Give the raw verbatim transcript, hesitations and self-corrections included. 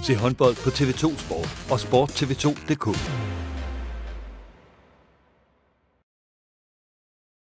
Se håndbold på T V to Sport og Sport T V to punktum d k.